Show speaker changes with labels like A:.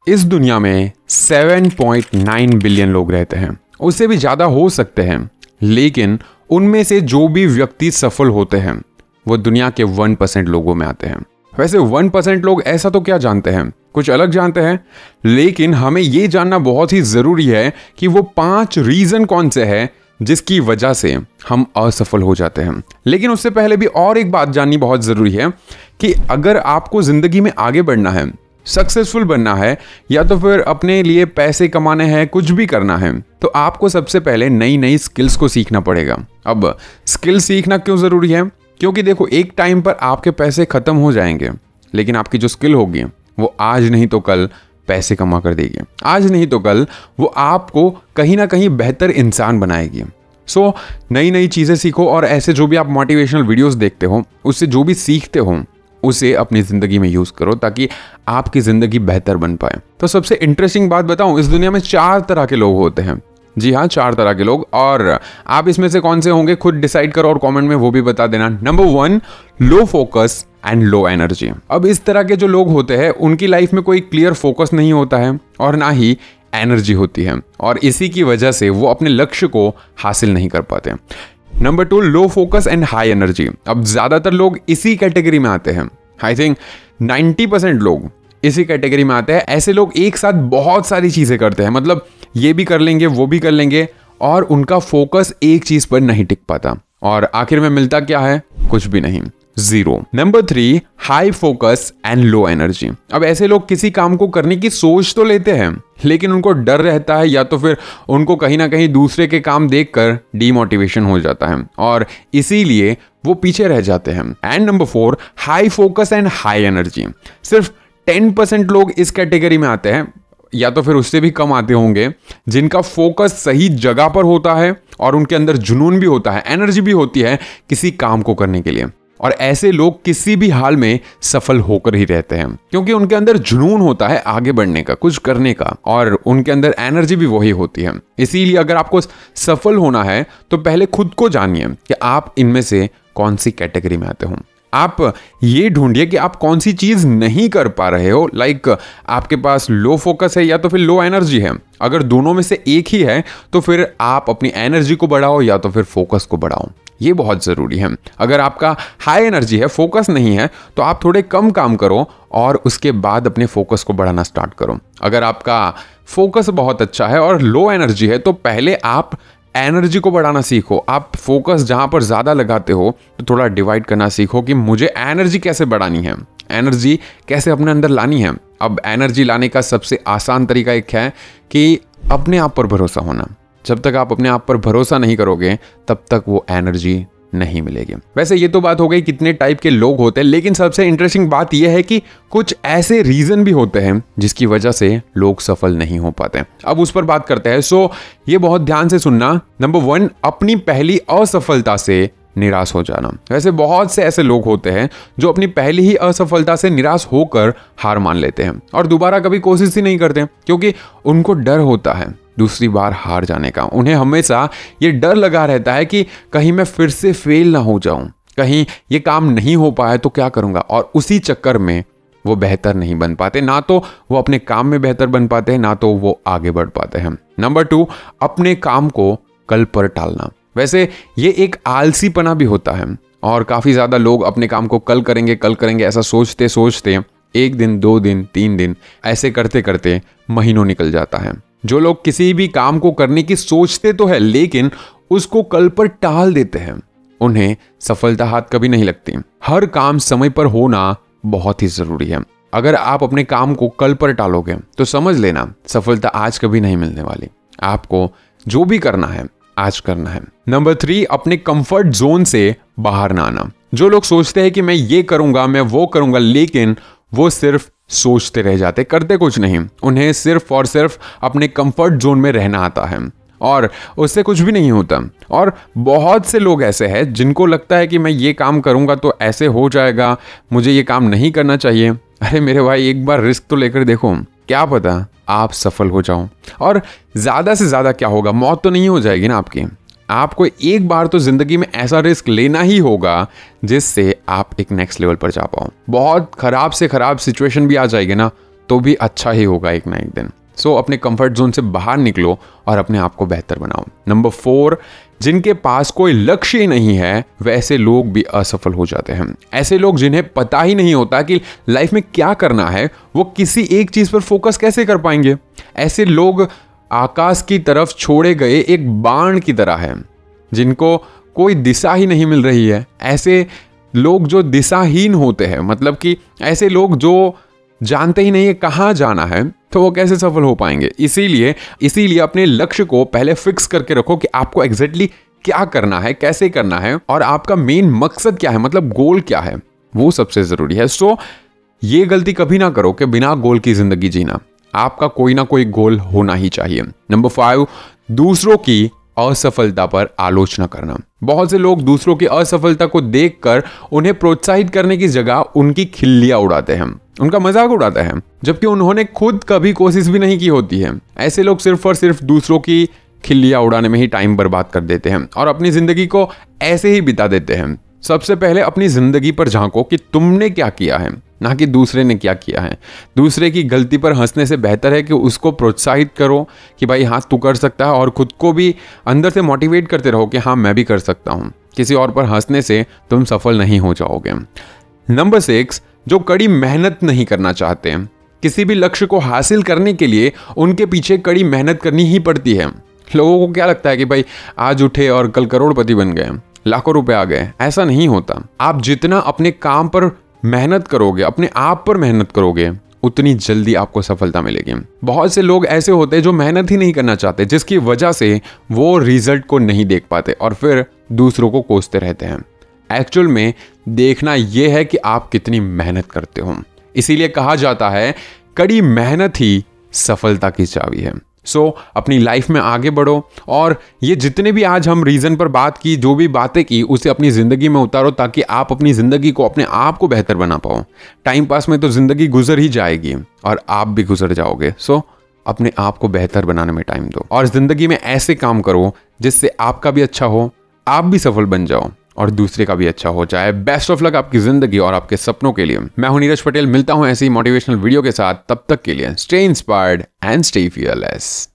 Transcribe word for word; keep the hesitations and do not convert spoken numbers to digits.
A: इस दुनिया में सात पॉइंट नौ बिलियन लोग रहते हैं, उससे भी ज़्यादा हो सकते हैं, लेकिन उनमें से जो भी व्यक्ति सफल होते हैं वो दुनिया के वन परसेंट लोगों में आते हैं। वैसे वन परसेंट लोग ऐसा तो क्या जानते हैं, कुछ अलग जानते हैं, लेकिन हमें ये जानना बहुत ही ज़रूरी है कि वो पांच रीज़न कौन से हैं जिसकी वजह से हम असफल हो जाते हैं। लेकिन उससे पहले भी और एक बात जाननी बहुत ज़रूरी है कि अगर आपको ज़िंदगी में आगे बढ़ना है, सक्सेसफुल बनना है, या तो फिर अपने लिए पैसे कमाने हैं, कुछ भी करना है, तो आपको सबसे पहले नई नई स्किल्स को सीखना पड़ेगा। अब स्किल सीखना क्यों ज़रूरी है? क्योंकि देखो, एक टाइम पर आपके पैसे ख़त्म हो जाएंगे, लेकिन आपकी जो स्किल होगी वो आज नहीं तो कल पैसे कमा कर देगी, आज नहीं तो कल वो आपको कहीं ना कहीं बेहतर इंसान बनाएगी। सो so, नई नई चीज़ें सीखो, और ऐसे जो भी आप मोटिवेशनल वीडियोस देखते हो, उससे जो भी सीखते हो उसे अपनी ज़िंदगी में यूज़ करो ताकि आपकी ज़िंदगी बेहतर बन पाए। तो सबसे इंटरेस्टिंग बात बताऊं, इस दुनिया में चार तरह के लोग होते हैं। जी हाँ, चार तरह के लोग, और आप इसमें से कौन से होंगे खुद डिसाइड करो और कमेंट में वो भी बता देना। Number one, low focus and low energy. अब इस तरह के जो लोग होते हैं उनकी लाइफ में कोई क्लियर फोकस नहीं होता है और ना ही एनर्जी होती है, और इसी की वजह से वो अपने लक्ष्य को हासिल नहीं कर पाते। Number two, low focus and high energy. अब ज्यादातर लोग इसी कैटेगरी में आते हैं। आई थिंक नाइन्टी परसेंट लोग इसी कैटेगरी में आते हैं। ऐसे लोग एक साथ बहुत सारी चीजें करते हैं, मतलब ये भी कर लेंगे, वो भी कर लेंगे, और उनका फोकस एक चीज पर नहीं टिक पाता, और आखिर में मिलता क्या है? कुछ भी नहीं, zero. Number three, high focus and low energy. अब ऐसे लोग किसी काम को करने की सोच तो लेते हैं, लेकिन उनको डर रहता है, या तो फिर उनको कहीं ना कहीं दूसरे के काम देखकर डीमोटिवेशन हो जाता है, और इसीलिए वो पीछे रह जाते हैं। And number four, high focus and high energy. सिर्फ टेन परसेंट लोग इस कैटेगरी में आते हैं, या तो फिर उससे भी कम आते होंगे, जिनका फोकस सही जगह पर होता है और उनके अंदर जुनून भी होता है, एनर्जी भी होती है किसी काम को करने के लिए। और ऐसे लोग किसी भी हाल में सफल होकर ही रहते हैं, क्योंकि उनके अंदर जुनून होता है आगे बढ़ने का, कुछ करने का, और उनके अंदर एनर्जी भी वही होती है। इसीलिए अगर आपको सफल होना है तो पहले खुद को जानिए कि आप इनमें से कौन सी कैटेगरी में आते हो। आप ये ढूंढिए कि आप कौन सी चीज नहीं कर पा रहे हो। लाइक आपके पास लो फोकस है या तो फिर लो एनर्जी है। अगर दोनों में से एक ही है तो फिर आप अपनी एनर्जी को बढ़ाओ या तो फिर फोकस को बढ़ाओ, ये बहुत ज़रूरी है। अगर आपका हाई एनर्जी है, फोकस नहीं है, तो आप थोड़े कम काम करो और उसके बाद अपने फोकस को बढ़ाना स्टार्ट करो। अगर आपका फोकस बहुत अच्छा है और लो एनर्जी है, तो पहले आप एनर्जी को बढ़ाना सीखो। आप फोकस जहाँ पर ज़्यादा लगाते हो तो थोड़ा डिवाइड करना सीखो कि मुझे एनर्जी कैसे बढ़ानी है, एनर्जी कैसे अपने अंदर लानी है। अब एनर्जी लाने का सबसे आसान तरीका एक है कि अपने आप पर भरोसा होना। जब तक आप अपने आप पर भरोसा नहीं करोगे तब तक वो एनर्जी नहीं मिलेगी। वैसे ये तो बात हो गई कितने टाइप के लोग होते हैं, लेकिन सबसे इंटरेस्टिंग बात यह है कि कुछ ऐसे रीजन भी होते हैं जिसकी वजह से लोग सफल नहीं हो पाते। अब उस पर बात करते हैं। सो ये बहुत ध्यान से सुनना। नंबर वन, अपनी पहली असफलता से निराश हो जाना। वैसे बहुत से ऐसे लोग होते हैं जो अपनी पहली ही असफलता से निराश होकर हार मान लेते हैं और दोबारा कभी कोशिश ही नहीं करते, क्योंकि उनको डर होता है दूसरी बार हार जाने का। उन्हें हमेशा ये डर लगा रहता है कि कहीं मैं फिर से फेल ना हो जाऊं, कहीं ये काम नहीं हो पाया तो क्या करूंगा, और उसी चक्कर में वो बेहतर नहीं बन पाते। ना तो वो अपने काम में बेहतर बन पाते हैं, ना तो वो आगे बढ़ पाते हैं। नंबर टू, अपने काम को कल पर टालना। वैसे ये एक आलसीपना भी होता है, और काफ़ी ज़्यादा लोग अपने काम को कल करेंगे कल करेंगे ऐसा सोचते सोचते एक दिन, दो दिन, तीन दिन, ऐसे करते करते महीनों निकल जाता है। जो लोग किसी भी काम को करने की सोचते तो है लेकिन उसको कल पर टाल देते हैं, उन्हें सफलता हाथ कभी नहीं लगती। हर काम समय पर होना बहुत ही ज़रूरी है। अगर आप अपने काम को कल पर टालोगे तो समझ लेना सफलता आज कभी नहीं मिलने वाली। आपको जो भी करना है आज करना है। नंबर थ्री, अपने कंफर्ट जोन से बाहर ना आना। जो लोग सोचते हैं कि मैं ये करूंगा, मैं वो करूंगा, लेकिन वो सिर्फ सोचते रह जाते, करते कुछ नहीं। उन्हें सिर्फ और सिर्फ अपने कंफर्ट जोन में रहना आता है और उससे कुछ भी नहीं होता। और बहुत से लोग ऐसे हैं जिनको लगता है कि मैं ये काम करूंगा तो ऐसे हो जाएगा, मुझे ये काम नहीं करना चाहिए। अरे मेरे भाई, एक बार रिस्क तो लेकर देखो, क्या पता आप सफल हो जाओ। और ज़्यादा से ज़्यादा क्या होगा, मौत तो नहीं हो जाएगी ना आपकी। आपको एक बार तो जिंदगी में ऐसा रिस्क लेना ही होगा जिससे आप एक नेक्स्ट लेवल पर जा पाओ। बहुत खराब से खराब सिचुएशन भी आ जाएगी ना, तो भी अच्छा ही होगा एक ना एक दिन। सो so, अपने कंफर्ट जोन से बाहर निकलो और अपने आप को बेहतर बनाओ। नंबर फोर, जिनके पास कोई लक्ष्य ही नहीं है वैसे लोग भी असफल हो जाते हैं। ऐसे लोग जिन्हें पता ही नहीं होता कि लाइफ में क्या करना है, वो किसी एक चीज पर फोकस कैसे कर पाएंगे। ऐसे लोग आकाश की तरफ छोड़े गए एक बाण की तरह हैं, जिनको कोई दिशा ही नहीं मिल रही है। ऐसे लोग जो दिशाहीन होते हैं, मतलब कि ऐसे लोग जो जानते ही नहीं है कहाँ जाना है, तो वो कैसे सफल हो पाएंगे। इसीलिए इसीलिए अपने लक्ष्य को पहले फिक्स करके रखो कि आपको एग्जैक्टली क्या करना है, कैसे करना है और आपका मेन मकसद क्या है, मतलब गोल क्या है, वो सबसे जरूरी है। सो ये गलती कभी ना करो कि बिना गोल की जिंदगी जीना। आपका कोई ना कोई गोल होना ही चाहिए। नंबर फाइव, दूसरों की असफलता पर आलोचना करना। बहुत से लोग दूसरों की असफलता को देखकर उन्हें प्रोत्साहित करने की जगह उनकी खिल्लियां उड़ाते हैं, उनका मजाक उड़ाते हैं, जबकि उन्होंने खुद कभी कोशिश भी नहीं की होती है। ऐसे लोग सिर्फ और सिर्फ दूसरों की खिल्लियां उड़ाने में ही टाइम बर्बाद कर देते हैं और अपनी जिंदगी को ऐसे ही बिता देते हैं। सबसे पहले अपनी जिंदगी पर झांको कि तुमने क्या किया है, ना कि दूसरे ने क्या किया है। दूसरे की गलती पर हंसने से बेहतर है कि उसको प्रोत्साहित करो कि भाई हाँ तू कर सकता है, और खुद को भी अंदर से मोटिवेट करते रहो कि हाँ मैं भी कर सकता हूँ। किसी और पर हंसने से तुम सफल नहीं हो जाओगे। नंबर सिक्स, जो कड़ी मेहनत नहीं करना चाहते। किसी भी लक्ष्य को हासिल करने के लिए उनके पीछे कड़ी मेहनत करनी ही पड़ती है। लोगों को क्या लगता है कि भाई आज उठे और कल करोड़पति बन गए, लाखों रुपए आ गए। ऐसा नहीं होता। आप जितना अपने काम पर मेहनत करोगे, अपने आप पर मेहनत करोगे, उतनी जल्दी आपको सफलता मिलेगी। बहुत से लोग ऐसे होते हैं जो मेहनत ही नहीं करना चाहते, जिसकी वजह से वो रिजल्ट को नहीं देख पाते और फिर दूसरों को कोसते रहते हैं। एक्चुअल में देखना यह है कि आप कितनी मेहनत करते हो। इसीलिए कहा जाता है कड़ी मेहनत ही सफलता की चाबी है। सो so, अपनी लाइफ में आगे बढ़ो और ये जितने भी आज हम रीजन पर बात की, जो भी बातें की, उसे अपनी जिंदगी में उतारो ताकि आप अपनी जिंदगी को, अपने आप को बेहतर बना पाओ। टाइम पास में तो जिंदगी गुजर ही जाएगी और आप भी गुजर जाओगे। सो so, अपने आप को बेहतर बनाने में टाइम दो और जिंदगी में ऐसे काम करो जिससे आपका भी अच्छा हो, आप भी सफल बन जाओ और दूसरे का भी अच्छा हो जाए। बेस्ट ऑफ लक आपकी जिंदगी और आपके सपनों के लिए। मैं हूं नीरज पटेल, मिलता हूं ऐसी मोटिवेशनल वीडियो के साथ। तब तक के लिए stay inspired and stay fearless.